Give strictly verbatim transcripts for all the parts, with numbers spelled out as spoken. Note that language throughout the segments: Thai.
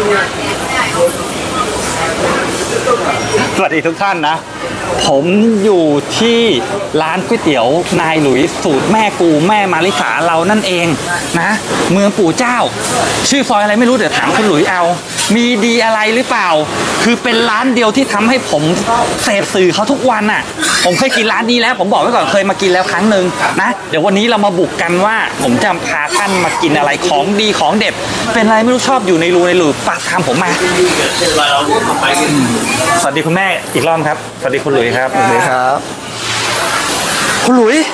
สวัสดีทุกท่านนะผมอยู่ที่ร้านก๋วยเตี๋ยวนายหลุยสูตรแม่กูแม่มาริสาเรานั่นเองนะเมืองปู่เจ้าชื่อซอยอะไรไม่รู้เดี๋ยวถามคุณหลุยเอามีดีอะไรหรือเปล่าคือเป็นร้านเดียวที่ทำให้ผมเสพสื่อเขาทุกวันอ่ะผมเคยกินร้านนี้แล้วผมบอกไว้ก่อนเคยมากินแล้วครั้งหนึ่งนะเดี๋ยววันนี้เรามาบุกกันว่าผมจะพาท่านมากินอะไรของดีของเด็ดเป็นอะไรไม่รู้ชอบอยู่ในรูในหลืบปากทำผมมาสวัสดีคุณแม่อีกรอบครับสวัสดีคุณหลุยครับสวัสดีครับคุณหลุย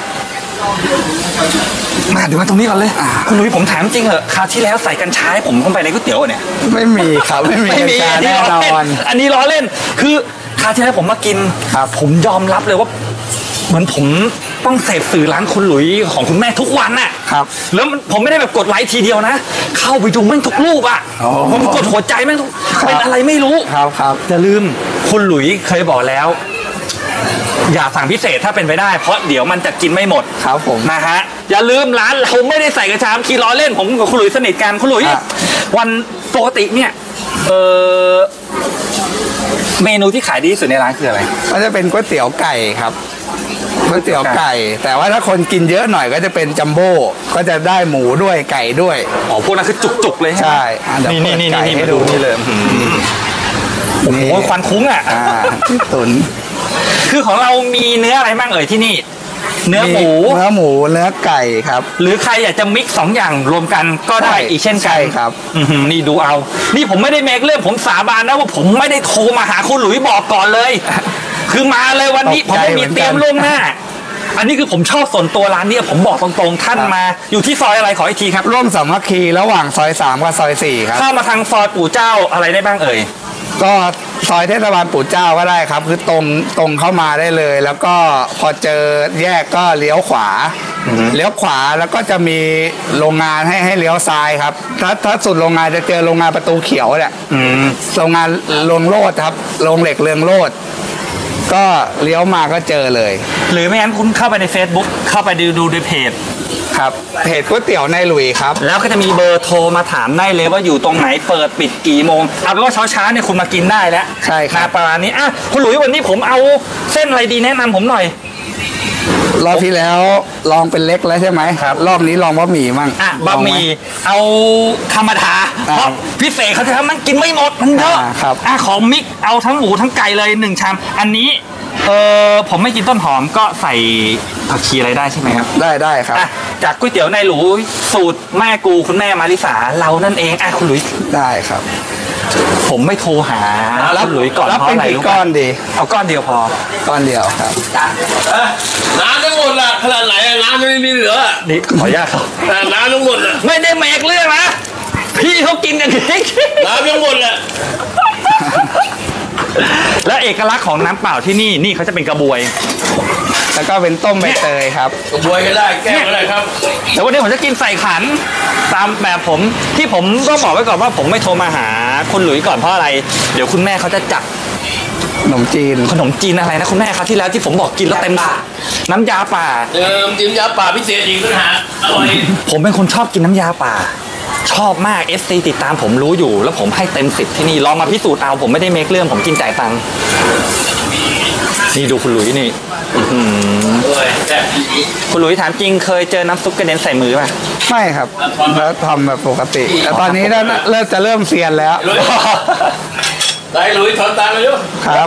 มาเดี๋ยวมาตรงนี้ก่อนเลยคุณหลุยผมถามจริงเหรอคราวที่แล้วใส่กัญชาให้ผมเข้าไปในก๋วยเตี๋ยวเนี่ยไม่มีครับไม่มีกัญชาแน่นอนอันนี้ล้อเล่นคือคราวที่แล้วผมมากินผมยอมรับเลยว่าเหมือนผมต้องเสพสื่อร้านคุณหลุยของคุณแม่ทุกวันน่ะครับแล้วผมไม่ได้แบบกดไลค์ทีเดียวนะเข้าไปดูแม่งทุกรูปอ่ะผมกดหัวใจแม่งทุกเป็นอะไรไม่รู้ครับครับอย่าลืมคุณหลุยเคยบอกแล้วอย่าสั่งพิเศษถ้าเป็นไปได้เพราะเดี๋ยวมันจะกินไม่หมดครับผมนะฮะอย่าลืมร้านเราไม่ได้ใส่กระชามคีล้อเล่นผมกับคุณหลุยสนิทกันคุณหลุยวันปกติเนี่ยเออเมนูที่ขายดีที่สุดในร้านคืออะไรก็จะเป็นก๋วยเตี๋ยวไก่ครับก๋วยเตี๋ยวไก่แต่ว่าถ้าคนกินเยอะหน่อยก็จะเป็นจัมโบ้ก็จะได้หมูด้วยไก่ด้วยอ๋อพวกนั้นคือจุกๆเลยใช่นี่นี่นี่นี่ให้ดูนี่เลยโอ้โหควันคุ้งอ่ะตุ๋นคือของเรามีเนื้ออะไรบ้างเอ่ยที่นี่เนื้อหมูเนื้อหมูเนื้อไก่ครับหรือใครอยากจะมิกซ์สองอย่างรวมกันก็ได้อีกเช่นกันครับนี่ดูเอานี่ผมไม่ได้เมคเรื่องผมสาบานนะว่าผมไม่ได้โทรมาหาคุณหลุยบอกก่อนเลยคือมาเลยวันนี้ผมไม่มีเตรียมล่วงหน้าอันนี้คือผมชอบส่วนตัวร้านนี้ผมบอกตรงๆท่านมาอยู่ที่ซอยอะไรขออีกทีครับร่วมสามัคคีระหว่างซอยสามกับซอยสี่ครับเข้ามาทางซอยปู่เจ้าอะไรได้บ้างเอ่ยก็ซอยเทศบาลปู่เจ้าก็ได้ครับคือตรงตรงเข้ามาได้เลยแล้วก็พอเจอแยกก็เลี้ยวขวาเลี้ยวขวาแล้วก็จะมีโรงงานให้ให้เลี้ยวซ้ายครับถ้าถ้าสุดโรงงานจะเจอโรงงานประตูเขียวเนี่ยโรงงานโรงโลดครับโรงเหล็กเรืองโลดก็เลี้ยวมาก็เจอเลยหรือไม่งั้นคุณเข้าไปใน Facebook เข้าไปดูดูในเพจครับเพจก๋วยเตี๋ยวนายหลุยครับแล้วก็จะมีเบอร์โทรมาถามได้เลยว่าอยู่ตรงไหนเปิดปิดกี่โมงเอาเป็นว่าเช้าๆเนี่ยคุณมากินได้แล้วใช่ครับประมาณนี้อ่ะคุณหลุยวันนี้ผมเอาเส้นอะไรดีแนะนำผมหน่อยรอบที่แล้วลองเป็นเล็กแล้วใช่ไหมครับรอบนี้ลองบะหมี่มั่งอ่ะบะหมี่เอาธรรมดาเพราะพิเศษเขาจะทำมันกินไม่หมดมันเยอะครับอ่ะของมิกเอาทั้งหมูทั้งไก่เลยหนึ่งชามอันนี้เออผมไม่กินต้นหอมก็ใส่ผักชีอะไรได้ใช่ไหมครับได้ได้ครับจากก๋วยเตี๋ยวนายหลุยสูตรแม่กูคุณแม่มาริสาเรานั่นเองอ่ะคุณหลุยได้ครับผมไม่โทรหาคุณหลุยก่อนเพราะอะไรรู้ก้อนดีเอาก้อนเดียวพอก้อนเดียวครับน้ำทั้งหมดละขนาดไหนน้ำไม่มีเหลือนี่ขออนุญาตครับน้ำทั้งหมดละไม่ได้แมกเรื่องนะพี่เขากินกันเองน้ำทั้งหมดละและเอกลักษณ์ของน้ำเปล่าที่นี่นี่เขาจะเป็นกระบวยแล้วก็เป็นต้มใบเตยครับกระบวยก็ได้แก้วก็ได้ครับแต่วันนี้ผมจะกินใส่ขันตามแบบผมที่ผมต้องบอกไว้ก่อนว่าผมไม่โทรมาหาคุณหลุยก่อนเพราะอะไรเดี๋ยวคุณแม่เขาจะจัดขนมจีนขนมจีนอะไรนะคุณแม่ครับที่แล้วที่ผมบอกกินแล้วเต็มน้ำยาป่าเออน้ำยาป่าพิเศษอีกนะฮะอร่อยผมเป็นคนชอบกินน้ำยาป่าชอบมาก เอส ซี ติดตามผมรู้อยู่แล้วผมให้เต็มสิบที่นี่ลองมาพิสูจน์เอาผมไม่ได้เมคเรื่องผมกินจ่ายตังค์นี่ดูคุณหลุยนี่คุณหลุยถามจริงเคยเจอน้ำซุปกระเด็นใส่มือป่ะไม่ครับแล้วทำแบบปกติแต่ตอนนี้เริ่มจะเริ่มเซียนแล้วได้หลุยถอนตาเลยลูกครับ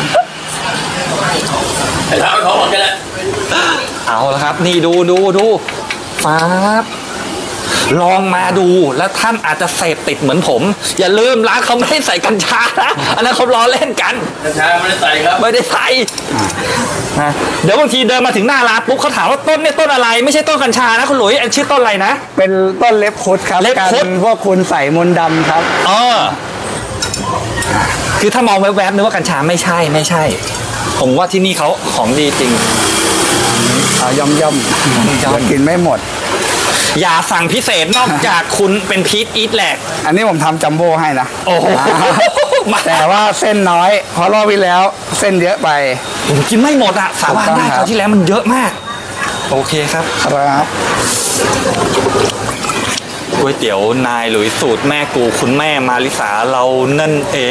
แต่ถ้าเขาบอกกันแล้วเอาละครับนี่ดูดูดูฟ้าลองมาดูแล้วท่านอาจจะเสพติดเหมือนผมอย่าลืมร้านเขาไม่ได้ใส่กัญชานะอันนั้นเขาล้อเล่นกันกัญชาไม่ได้ใส่ครับไม่ได้ใส่นะเดี๋ยวบางทีเดินมาถึงหน้าร้านปุ๊บเขาถามว่าต้นเนี่ยต้นอะไรไม่ใช่ต้นกัญชานะคุณหลุยอันชื่อต้นอะไรนะเป็นต้นเล็บคุดครับเล็บคุดพวกคุณใส่มนต์ดำครับเออคือถ้ามองแวบๆนึกว่ากัญชาไม่ใช่ไม่ใช่ผมว่าที่นี่เขาของดีจริงย่อมย่อมยังกินไม่หมดอย่าสั่งพิเศษนอกจากคุณเป็นพีทอีทแหลกอันนี้ผมทำจัมโบ้ให้นะโอ้โหแต่ว่าเส้นน้อยเพราะรอบที่แล้วเส้นเยอะไปผมกินไม่หมดอะสาบานได้คราวที่แล้วมันเยอะมากโอเคครับครับก๋วยเตี๋ยวนายหลุยสูตรแม่กูคุณแม่มาริสาเรานั่นเอง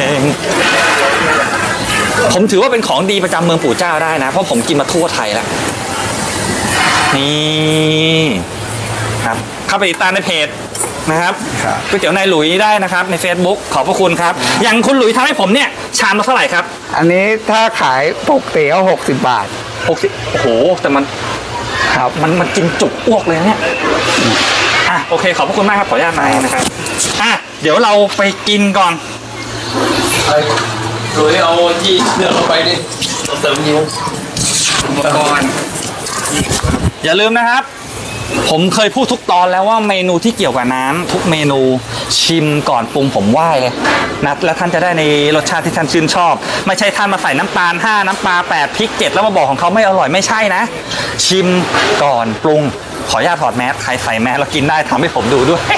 ผมถือว่าเป็นของดีประจำเมืองปู่เจ้าได้นะเพราะผมกินมาทั่วไทยแล้วนี่ครับเข้าไปติดตามในเพจนะครับก๋วยเตี๋ยวนายหลุยได้นะครับใน Facebook ขอบพระคุณครับอย่างคุณหลุยทำให้ผมเนี่ยชามละเท่าไหร่ครับอันนี้ถ้าขายปกติก็หกสิบบาทหกสิบโอ้โหแต่มันครับมันมันกินจุกอ้วกเลยเนี่ยอ่ะโอเคขอบพระคุณมากครับขออนุญาตนายนะครับอ่ะเดี๋ยวเราไปกินก่อนหลุยเอาที่เนื้อเข้าไปดิเติมนิ้วอุปกรณ์อย่าลืมนะครับผมเคยพูดทุกตอนแล้วว่าเมนูที่เกี่ยวกับน้ำทุกเมนูชิมก่อนปรุงผมไหว้เลยนะแล้วท่านจะได้ในรสชาติที่ท่านชื่นชอบไม่ใช่ท่านมาใส่น้ำตาลห้าน้ำปลาแปดพริกเจ็ดแล้วมาบอกของเขาไม่อร่อยไม่ใช่นะชิมก่อนปรุงขออนุญาตถอดแมสใครใส่แมสแล้วกินได้ทำให้ผมดูด้วย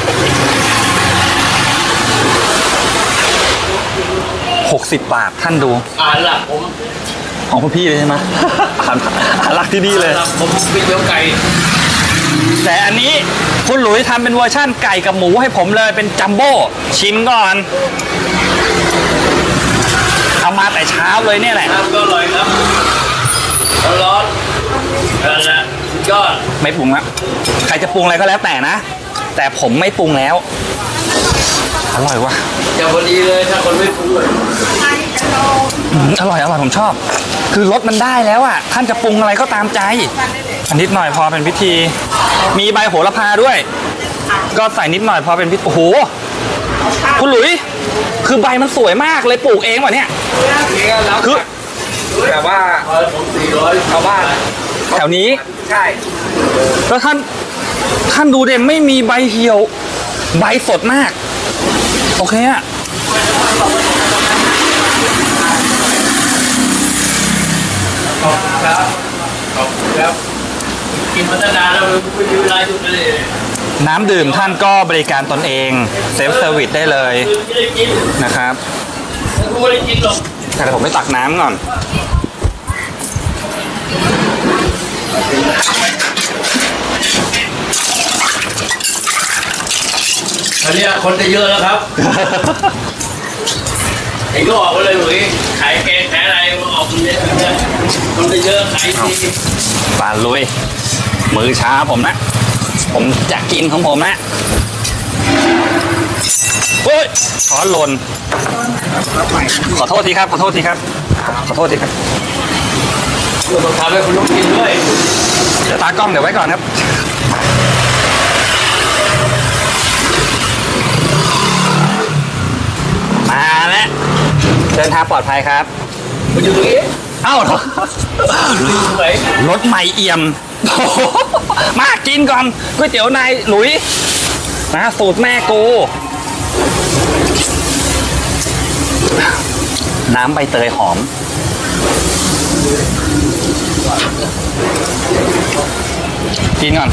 หกสิบบาทท่านดูอ่านหลักผมของคุณพี่เลยใช่ไหมอ่านอ่านหลักที่นี่เลยผมเป็นเตี๋ยวไก่แต่อันนี้คุณหลุยทำเป็นเวอร์ชั่นไก่กับหมูให้ผมเลยเป็นจัมโบ้ชิมก่อนเอามาแต่เช้าเลยเนี่ยแหละน้ำก็อร่อยครับร้อนนั่นแหละยอดไม่ปรุงแล้วใครจะปรุงอะไรก็แล้วแต่นะแต่ผมไม่ปรุงแล้วอร่อยว่ะจะพอดีเลยถ้าคนไม่ปรุงเลยอร่อยอร่อยผมชอบคือรสมันได้แล้วอ่ะท่านจะปรุงอะไรก็ตามใจอันนิดหน่อยพอเป็นพิธีมีใบโหระพาด้วยก็ใส่นิดหน่อยพอเป็นพิธีโอ้โหคุณหลุยคือใบมันสวยมากเลยปลูกเองวะเนี่ยคือแบบว่าชาวบ้านแถวนี้ใช่แล้วท่านท่านดูเด่นไม่มีใบเหี่ยวใบสดมากโอเคอะขอบคุณครับขอบคุณครับกินมาตั้งนานแล้วไม่มีเวลาหยุดเลยน้ำดื่มท่านก็บริการตนเองเซลฟ์เซอร์วิสได้เลยนะครับไม่ได้กินหรอกแต่ผมไปตักน้ำก่อนอันนี้คนจะเยอะแล้วครับไอ้ก็ออกไปเลยหลุยขายแกงขายอะไรมาออกคนเยอะคนจะเยอะขายดีปลาลุยมือช้าผมนะผมจะกินของผมนะเฮ้ยช้อนหล่นขอโทษทีครับขอโทษทีครับขอโทษทีครับเราต้องทำให้คุณลูกกินด้วยเดี๋ยวตากล้องเดี๋ยวไว้ก่อนครับมาแล้วเดินทางปลอดภัยครับมาอยู่ตรงนี้เอ้าเหรอรถใหม่เอี่ยมมากินก่อนก๋วยเตี๋ยวนายหลุยนะสูตรแม่กูน้ำใบเตยหอมกินก่อน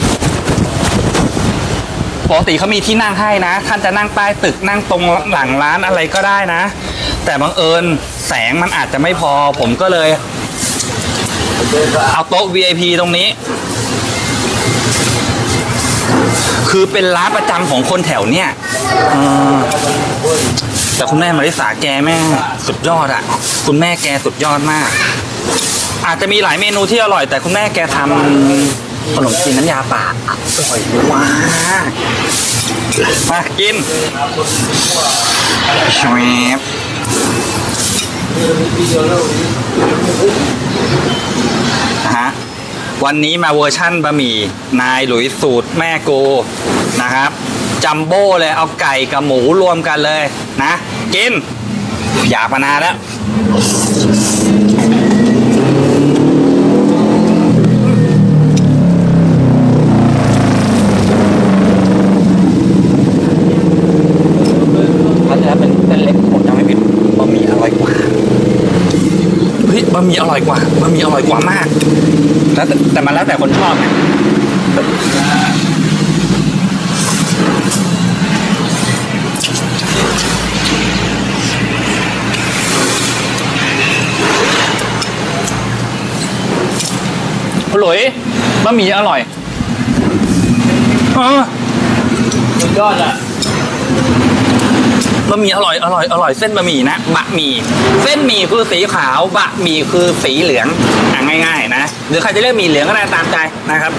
ปกติเขามีที่นั่งให้นะท่านจะนั่งใต้ตึกนั่งตรงหลังร้านอะไรก็ได้นะแต่บังเอิญแสงมันอาจจะไม่พอผมก็เลยเอาโต๊ะ วี ไอ พี ตรงนี้คือเป็นร้านประจำของคนแถวเนี้ยแต่คุณแม่มาริสาแกแม่สุดยอดอะคุณแม่แกสุดยอดมากอาจจะมีหลายเมนูที่อร่อยแต่คุณแม่แกทำขนมจีนน้ำยาป่าอร่อยมากมากินชวบฮะวันนี้มาเวอร์ชั่นบะหมี่นายหลุยสูตรแม่กูนะครับจัมโบ้เลยเอาไก่กับหมูรวมกันเลยนะกินอยากมานานแล้วเขาจะเป็นเป็นเล็กผมจำไม่ผิดบะหมี่อร่อยกว่าเฮ้ยบะหมี่อร่อยกว่าบะหมี่อร่อยกว่ามากแล้วแต่มันแล้วแต่คนชอบไงหลุยบะหมี่อร่อยเออยอดอ่ะบะหมี่อร่อยอร่อยอร่อยเส้นบะหมี่นะบะหมี่เส้นหมี่คือสีขาวบะหมี่คือสีเหลืองอ่ะง่ายๆนะหรือใครจะเรียกหมี่เหลืองก็ได้ตามใจนะครับ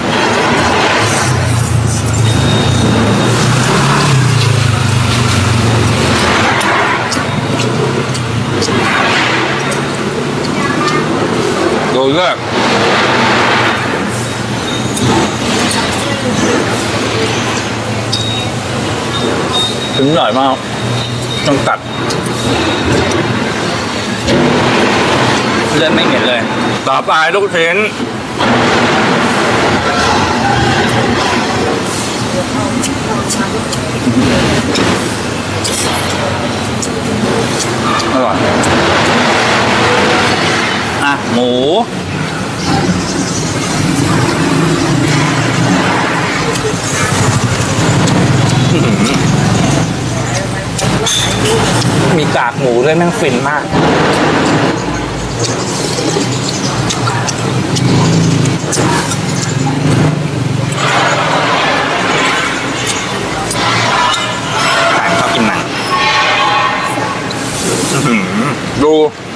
ดูเยอะถึงอร่อยมากต้องกัดเลือดไม่เห็นเลยต่อไปลูกชิ้นอร่อยอ่ะหมูมีกากหมูด้วยแม่งฟินมากไก่ชอบกินหนังดู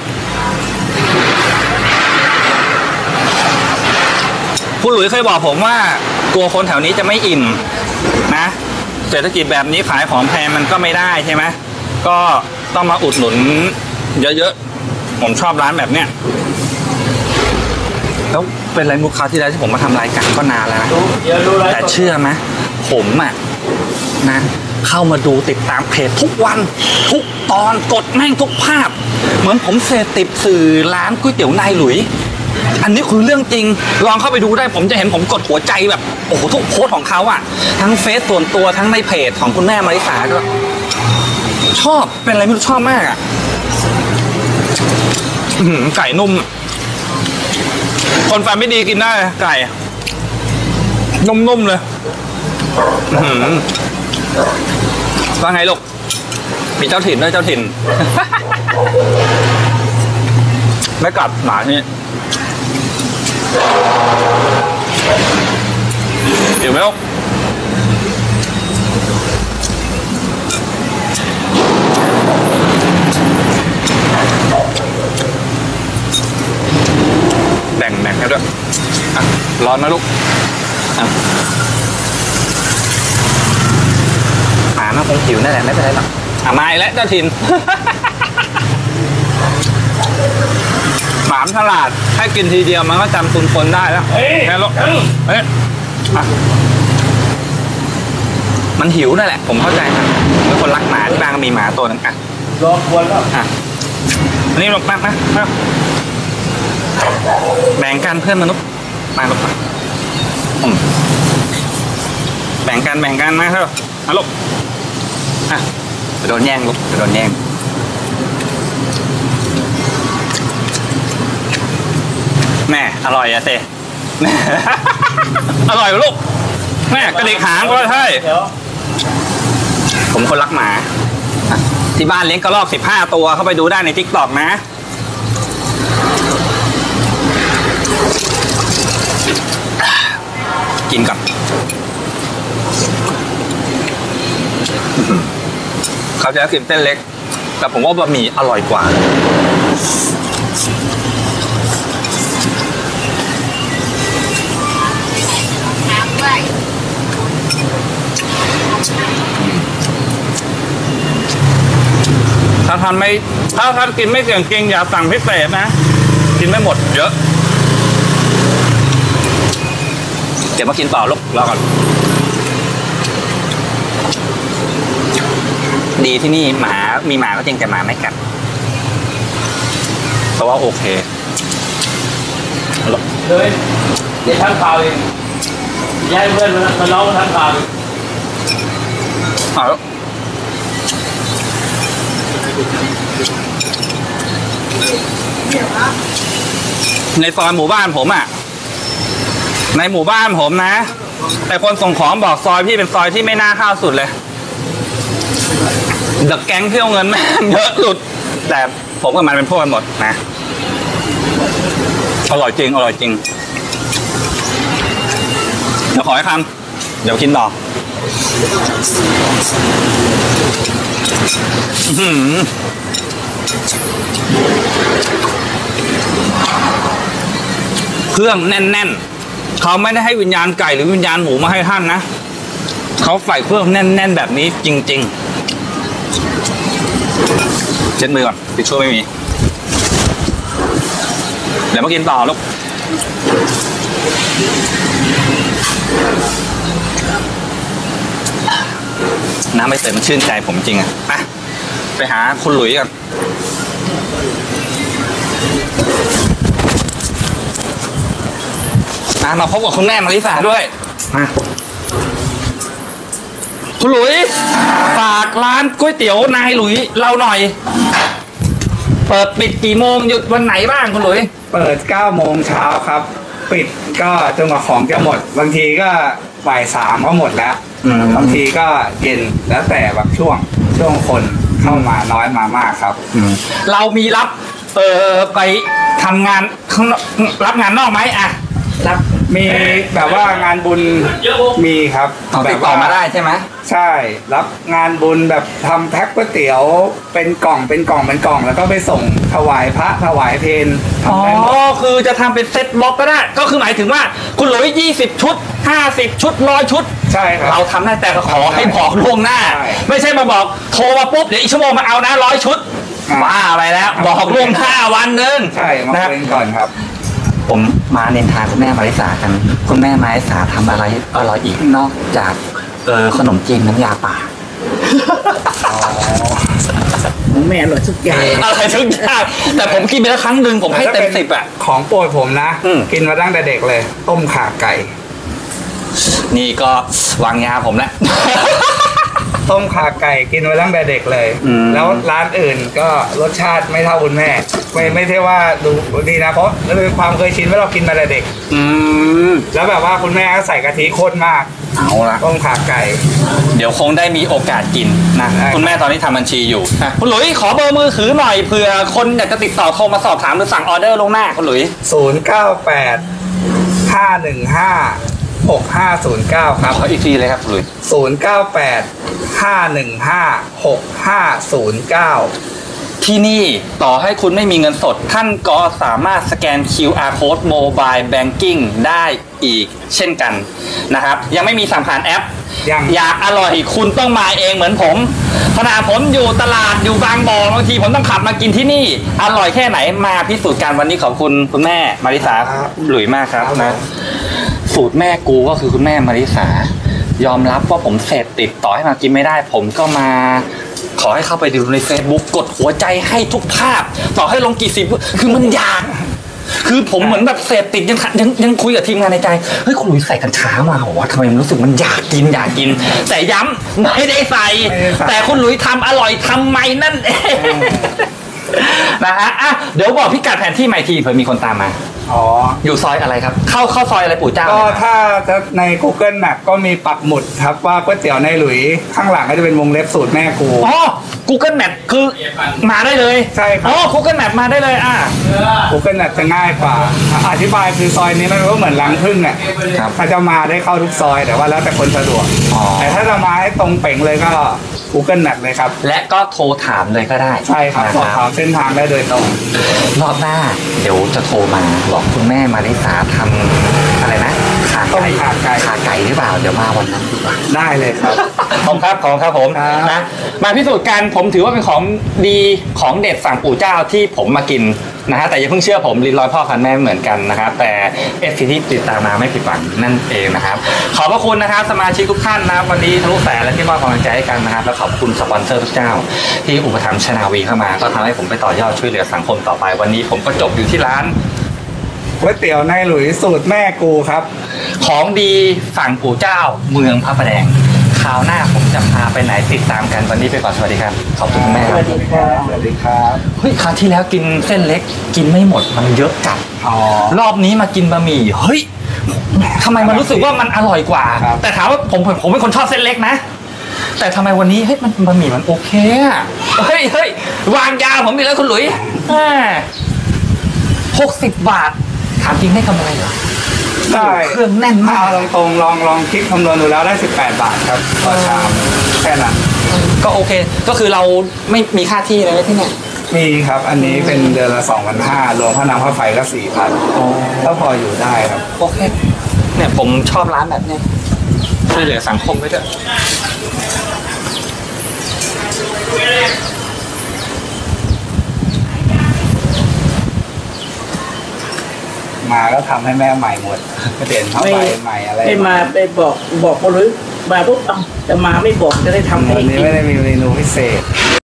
ผู้หลุยเคยบอกผมว่ากลัวคนแถวนี้จะไม่อิ่มนะเศรษฐกิจแบบนี้ขายของแพงมันก็ไม่ได้ใช่ไหมก็ต้องมาอุดหนุนเยอะๆผมชอบร้านแบบเนี้ยแล้วเป็นไรลูกค้าที่แล้วที่ผมมาทำรายการก็นานแล้วนะแต่เชื่อไหมผมอ่ะนะเข้ามาดูติดตามเพจทุกวันทุกตอนกดแม่งทุกภาพเหมือนผมเสพติดสื่อร้านก๋วยเตี๋ยวนายหลุยอันนี้คือเรื่องจริงลองเข้าไปดูได้ผมจะเห็นผมกดหัวใจแบบโอ้โหทุกโพสของเขาอะทั้งเฟซส่วนตัวทั้งในเพจของคุณแม่มาริสาก็ชอบเป็นอะไรไม่รู้ชอบมากอะไก่นุ่มคนฟันไม่ดีกินได้ไก่นุ่มๆเลยว่าไงลูกมีเจ้าถิ่นด้วยเจ้าถิ่นไม่กัดหมาที่นี่เดี๋ยวไหมลูกแบ่งแบ่งให้ด้วยอ่ะร้อนนะลูกอ่ะหมามันคงหิวนั่นแหละไม่เป็นไรหรอกอ่ะมาอีกแล้วเจ้าถิ่น หมามฉลาดให้กินทีเดียวมันก็จำคุณคนได้แล้วแค่ลูกเอ๊ะมันหิวนั่นแหละผมเข้าใจครับเป็นคนรักหมาที่บ้านก็มีหมาตัวนึงอ่ะรอควรแล้วอ่ะอันนี้ลูกมามามาแบ่งกันเพื่อนมนุษย์มาลูกมาแบ่งกันแบ่งกันมาเถอะมาลูกอ่ะไปโดนแย่งลูกไปโดนแย่งแม่อร่อยอะเซ่อร่อยลูกแม่กระดิกหางก็ใช่ผมคนรักหมาที่บ้านเลี้ยงกระรอกสิบห้าตัวเข้าไปดูได้ในทิกตอกนะกินกับเขาจะกินเส้นเล็กแต่ผมว่าบะหมี่อร่อยกว่าถ้าท่านไม่ถ้าท่านกินไม่เก่งเก่งอย่าสั่งพิเศษนะกินไม่หมดเยอะเดี๋ยวมากินต่อลูกรอก่อนดีที่นี่หมามีหมาก็จริงแต่หมาไม่กัดเพราะว่าโอเคเลยเดี๋ยวทำข่าวเองย้ายเพื่อนมาเล่าทำข่าวเอาในซอยหมู่บ้านผมอ่ะในหมู่บ้านผมนะแต่คนส่งของบอกซอยพี่เป็นซอยที่ไม่น่าเข้าสุดเลยเด็กแก๊งเที่ยวเงินแม่งเยอะสุดแต่ผมกับมันเป็นพวกกันหมดนะอร่อยจริงอร่อยจริงเดี๋ยวขอให้คำเดี๋ยวกินต่ออื้อหือเครื่องแน่นๆเขาไม่ได้ให้วิญญาณไก่หรือวิญญาณหมูมาให้ท่านนะเขาใส่เครื่องแน่นๆแบบนี้จริงๆเช็ดมือก่อนทิชชู่ไม่มีเดี๋ยวมากินต่อลูกน้ำไม่เสร็จมันชื่นใจผมจริงอะไปไปหาคุณหลุยกันมาพบกับคุณแม่มาริสาด้วยมาคุณหลุยฝากร้านก๋วยเตี๋ยวนายหลุยเราหน่อยเปิดปิดกี่โมงหยุดวันไหนบ้างคุณหลุยเปิดเก้าโมงเช้าครับปิดก็จนกว่าของจะหมดบางทีก็บ่ายสามก็หมดแล้วบางทีก็เย็นแล้วแต่แบบช่วงช่วงคนเข้ามาน้อยมามากครับเรามีรับเออไปทำงานข้างรับงานนอกไหมอ่ะรับมีแบบว่างานบุญมีครับติดต่อมาได้ใช่ไหมใช่รับงานบุญแบบทำแพ็คก๋วยเตี๋ยวเป็นกล่องเป็นกล่องเป็นกล่องแล้วก็ไปส่งถวายพระถวายเพลอ๋อคือจะทำเป็นเซ็ตบล็อกก็ได้ก็คือหมายถึงว่าคุณหลุยยี่สิบชุดห้าสิบชุดร้อยชุดใช่ครับเราทำได้แต่ขอให้บอกล่วงหน้าไม่ใช่มาบอกโทรมาปุ๊บเดี๋ยวอีกชั่วโมงมาเอานะร้อยชุดว่าไปแล้วบอกล่วงหน้าวันนึงใช่มาเป็นก่อนครับผมมาเน้นทานคุณแม่มาริสากันคุณแม่มาริสาทำอะไรอร่อยอีกนอกจากเออขนมจีนน้ำยาป่าของแม่อร่อยทุกอย่างอร่อยทุกอย่างแต่ผมกินไปแล้วครั้งหนึ่งผมให้เต็มสิบอ่ะของโปรดผมนะกินมาตั้งแต่เด็กเลยต้มข่าไก่นี่ก็วางยาผมแล้วต้มข่าไก่กินมาตั้งแต่เด็กเลยแล้วร้านอื่นก็รสชาติไม่เท่าคุณแม่ไม่ไม่ใช่ว่าดูดีนะเพราะเป็นความเคยชินว่าเรากินมาแต่เด็กแล้วแบบว่าคุณแม่ใส่กะทิข้นมากเอาละต้มข่าไก่เดี๋ยวคงได้มีโอกาสกินนะคุณแม่ตอนนี้ทำบัญชีอยู่คุณหลุยขอเบอร์มือถือหน่อยเผื่อคนอยากจะติดต่อโทรมาสอบถามหรือสั่งออเดอร์ลงหน้าคุณหลุยศูนย์เก้าแปดห้าหนึ่งห้าหกห้าศูนย์เก้าครับขออีกทีเลยครับหลุยศูนย์เก้าแปดห้าหนึ่งห้าหกห้าศูนย์เก้าที่นี่ต่อให้คุณไม่มีเงินสดท่านก็สามารถสแกน คิว อาร์ Code Mobile Banking ได้อีกเช่นกันนะครับยังไม่มีสั่งผ่านแอปอยากอร่อยคุณต้องมาเองเหมือนผมขณะผมอยู่ตลาดอยู่บางบ่อบางทีผมต้องขับมากินที่นี่อร่อยแค่ไหนมาพิสูจน์กันวันนี้ขอบคุณคุณแม่มาริสาหลุยมากครับนะสูตรแม่กูก็คือคุณแม่มาริสายอมรับว่าผมเสพติดต่อให้มากินไม่ได้ผมก็มาขอให้เข้าไปดูใน Facebook กดหัวใจให้ทุกภาพต่อให้ลงกี่สิบคือมันอยากคือผมเหมือนแบบเสพติดยังยังยังคุยกับทีมงานในใจเฮ้ยคุณหลุยใส่กัญชามาเหรอวะทำไมมันรู้สึกมันอยากกินอยากกินแต่ย้ำไม่ได้ใส่แต่คุณหลุยทำอร่อยทำไมนั่นเองนะฮะอ่ะเดี๋ยวบอกพิกัดแผนที่ใหม่ทีเผื่อมีคนตามมาอ๋ออยู่ซอยอะไรครับเข้าเข้าซอยอะไรปู่เจ้าก็ถ้าจะใน Google Map ก็มีปักหมุดครับว่าก๋วยเตี๋ยวในหลุยข้างหลังก็จะเป็นวงเล็บสูตรแม่กูอ๋อ Google Map คือมาได้เลยใช่ครับอ๋อ Google Map มาได้เลยอ่ะ Google Map จะง่ายกว่าอธิบายคือซอยนี้มันก็เหมือนรังผึ้งอ่ะเขาจะมาได้เข้าทุกซอยแต่ว่าแล้วแต่คนสะดวกแต่ถ้าจะมาให้ตรงเป่งเลยก็ Google Map เลยครับและก็โทรถามเลยก็ได้ใช่ครับสอบถามเส้นทางได้โดยตรงรอบหน้าเดี๋ยวจะโทรมาบอกคุณแม่มาริสาทำอะไรนะขาไก่ขาไก่ขาไก่หรือเปล่าเดี๋ยวมาวันนั้นดีกว่าได้เลยครับขอบครับขอบครับผมนะมาพิสูจน์กันผมถือว่าเป็นของดีของเด็ดฝั่งปู่เจ้าที่ผมมากินนะฮะแต่อย่าเพิ่งเชื่อผมลิ้นลอยพ่อพันแม่เหมือนกันนะครับแต่เอฟซีที่ติดตามมาไม่ผิดหวังนั่นเองนะครับขอบพระคุณนะครับสมาชิกทุกท่านนะครับวันนี้ทะลุแสนและที่มอบกำลังใจให้กันนะครับและขอบคุณสปอนเซอร์ทุกเจ้าที่อุปถัมภ์ชนาวีเข้ามาก็ทำให้ผมไปต่อยอดช่วยเหลือสังคมต่อไปวันนี้ผมก็จบอยู่ที่ร้านก๋วยเตี๋ยวในหลุยสูตรแม่กูครับของดีฝั่งปู่เจ้าเมืองพระประแดงคราวหน้าผมจะพาไปไหนติดตามกันวันนี้ไปก่อนสวัสดีครับขอบคุณแม่สวัสดีครับสวัสดีครับเฮ้ยคราวที่แล้วกินเส้นเล็กกินไม่หมดมันเยอะจัดรอบนี้มากินบะหมี่เฮ้ยทำไมมันรู้สึกว่ามันอร่อยกว่าแต่ถามว่าผมผมเป็นคนชอบเส้นเล็กนะแต่ทำไมวันนี้เฮ้ยมันบะหมี่มันโอเคอะเฮ้ยเฮ้ยวางยาผมอีกแล้วคุณหลุยหกสิบบาทถามจริงได้กำไรเหรอได้เครื่องแน่นมากเอาตรงๆลองลองคิดคำนวณดูแล้วได้สิบแปดบาทครับต่อชามแค่นั้นก็โอเค ก็คือเราไม่มีค่าที่เลยที่เนี่ยมีครับ อันนี้เป็นเดือนละสองพันห้ารวมค่าน้ำค่าไฟก็สี่พันก็พออยู่ได้ครับโอเค เนี่ยผมชอบร้านแบบเนี้ยช่วยเหลือสังคมไว้ด้วยมาก็ทำให้แม่ใหม่หมดเปลี่ยนผ้าใบใหม่อะไรไม่มาไปบอกบอกคนหรือมาปุ๊บเอ้าจะมาไม่บอกจะได้ทำให้วันนี้ไม่ได้มีเมนูพิเศษ